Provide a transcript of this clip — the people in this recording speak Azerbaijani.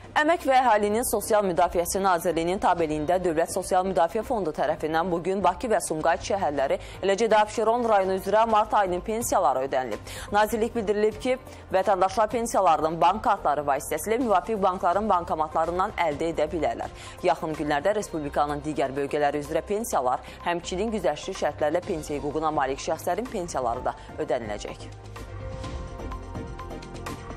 Əmək və Əhalinin Sosial Müdafiəsi Nazirliyinin tabeliyində Dövlət Sosial Müdafiə Fondu tərəfindən bugün Bakı və Sumqayıt şəhərləri, eləcə də Abşeron rayonu üzrə mart ayının pensiyaları ödənilib. Nazirlik bildirilib ki, vətəndaşlar pensiyalarının bank kartları vasitəsilə müvafiq bankların bankomatlarından əldə edə bilərlər. Yaxın günlərdə Respublikanın digər bölgələri üzrə pensiyalar, həmçinin güzəştli şərtlərlə pensiya hüququna malik şəxslərin pensiyaları da ödəniləcək.